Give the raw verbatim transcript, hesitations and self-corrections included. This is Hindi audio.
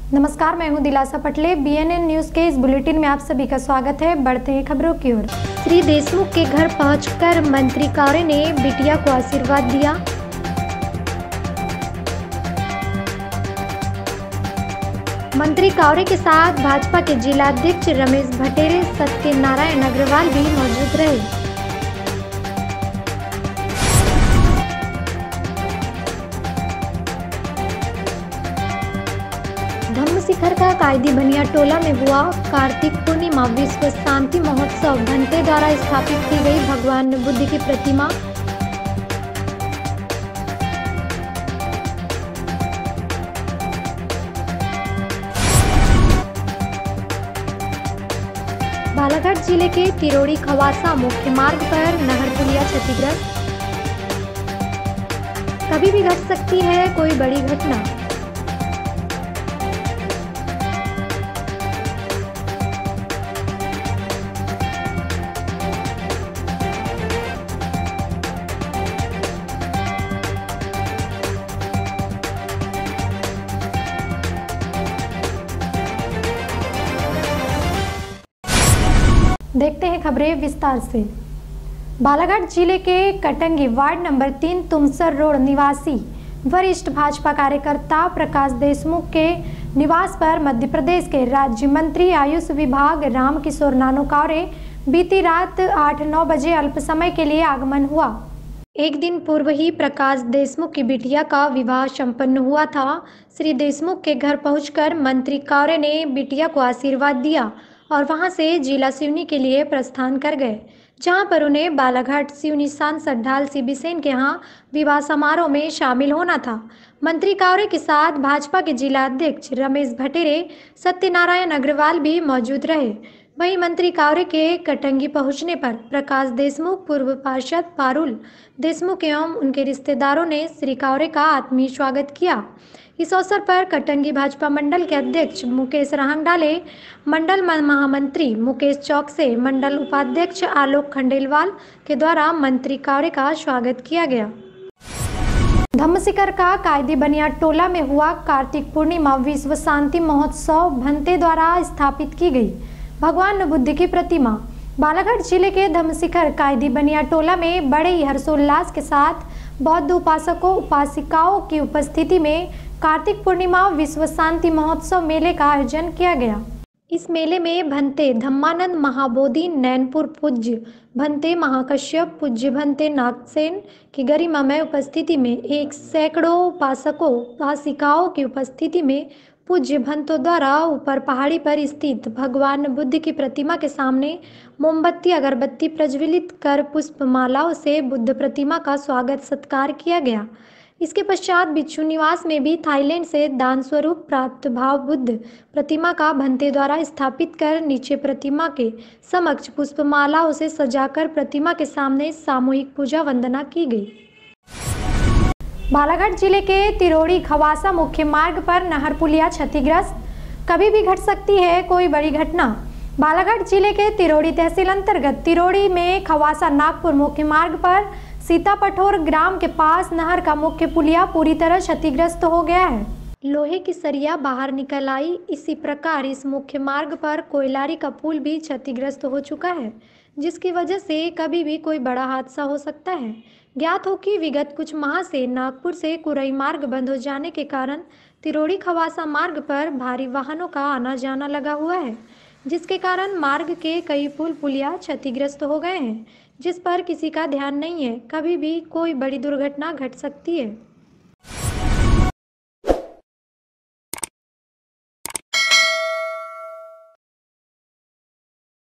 नमस्कार, मैं हूं दिलासा पटले। बीएनएन न्यूज के इस बुलेटिन में आप सभी का स्वागत है। बढ़ते हैं खबरों की ओर। श्री देशमुख के घर पहुंचकर मंत्री कावरे ने बिटिया को आशीर्वाद दिया। मंत्री कावरे के साथ भाजपा के जिलाध्यक्ष रमेश भटेरे, सत्यनारायण अग्रवाल भी मौजूद रहे। धम्म शिखर का कायदी बनिया टोला में हुआ कार्तिक पूर्णिमा विश्व शांति महोत्सव भंते द्वारा स्थापित की गई भगवान बुद्ध की प्रतिमा। बालाघाट जिले के तिरोड़ी खवासा मुख्य मार्ग पर नहर पुलिया क्षतिग्रस्त। कभी भी घट सकती है कोई बड़ी घटना। देखते हैं खबरें विस्तार से। बालाघाट जिले के कटंगी वार्ड नंबर तीन तुमसर रोड निवासी वरिष्ठ भाजपा कार्यकर्ता प्रकाश देशमुख के निवास पर मध्य प्रदेश के राज्य मंत्री आयुष विभाग रामकिशोर नानो कावरे बीती रात आठ नौ बजे अल्प समय के लिए आगमन हुआ। एक दिन पूर्व ही प्रकाश देशमुख की बिटिया का विवाह संपन्न हुआ था। श्री देशमुख के घर पहुंचकर मंत्री कावरे ने बिटिया को आशीर्वाद दिया और वहां से जिला सिवनी के लिए प्रस्थान कर गए, जहां पर उन्हें बालाघाट सिवनी सांसद ढाल सिबी सेन के यहाँ विवाह समारोह में शामिल होना था। मंत्री कावरे के साथ भाजपा के जिला अध्यक्ष रमेश भटेरे, सत्यनारायण अग्रवाल भी मौजूद रहे। वहीं मंत्री कावरे के कटंगी पहुंचने पर प्रकाश देशमुख, पूर्व पार्षद पारुल देशमुख एवं उनके रिश्तेदारों ने श्री कावरे का आत्मीय स्वागत किया। इस अवसर पर कटंगी भाजपा मंडल के अध्यक्ष मुकेश राहंगडाले, मंडल महामंत्री मुकेश चौकसे, मंडल उपाध्यक्ष आलोक खंडेलवाल के द्वारा मंत्री कावरे का स्वागत किया गया। धम्मशिखर का कायदी बनिया टोला में हुआ कार्तिक पूर्णिमा विश्व शांति महोत्सव भंते द्वारा स्थापित की गई भगवान बुद्ध की प्रतिमा। बालाघाट जिले के धम्मशिखर कायदी बनिया टोला में बड़े ही हर्षोल्लास के साथ बौद्ध उपासकों उपासिकाओं की उपस्थिति में कार्तिक पूर्णिमा विश्व शांति महोत्सव मेले का आयोजन किया गया। इस मेले में भंते धम्मानंद महाबोधि नैनपुर पूज्य भंते महाकश्यप पूज्य भंते नागसेन की गरिमामय उपस्थिति में एक सैकड़ों उपासकों उपासिकाओं की उपस्थिति में पूज्य भंतों द्वारा ऊपर पहाड़ी पर स्थित भगवान बुद्ध की प्रतिमा के सामने मोमबत्ती अगरबत्ती प्रज्वलित कर पुष्पमालाओं से बुद्ध प्रतिमा का स्वागत सत्कार किया गया। इसके पश्चात भिक्षु निवास में भी थाईलैंड से दान स्वरूप प्राप्त भाव बुद्ध प्रतिमा का भंते द्वारा स्थापित कर नीचे प्रतिमा के समक्ष पुष्पमालाओं से सजाकर प्रतिमा के सामने सामूहिक पूजा वंदना की गई। बालाघाट जिले के तिरोड़ी खवासा मुख्य मार्ग पर नहर पुलिया क्षतिग्रस्त। कभी भी घट सकती है कोई बड़ी घटना। बालाघाट जिले के तिरोड़ी तहसील अंतर्गत तिरोड़ी में खवासा नागपुर मुख्य मार्ग पर सीतापठोर ग्राम के पास नहर का मुख्य पुलिया पूरी तरह क्षतिग्रस्त हो गया है। लोहे की सरिया बाहर निकल आई। इसी प्रकार इस मुख्य मार्ग पर कोयलारी का पुल भी क्षतिग्रस्त हो चुका है, जिसकी वजह से कभी भी कोई बड़ा हादसा हो सकता है। ज्ञात हो कि विगत कुछ माह से नागपुर से कुरई मार्ग बंद हो जाने के कारण तिरोड़ी खवासा मार्ग पर भारी वाहनों का आना जाना लगा हुआ है, जिसके कारण मार्ग के कई पुल पुलिया क्षतिग्रस्त हो गए हैं, जिस पर किसी का ध्यान नहीं है। कभी भी कोई बड़ी दुर्घटना घट सकती है।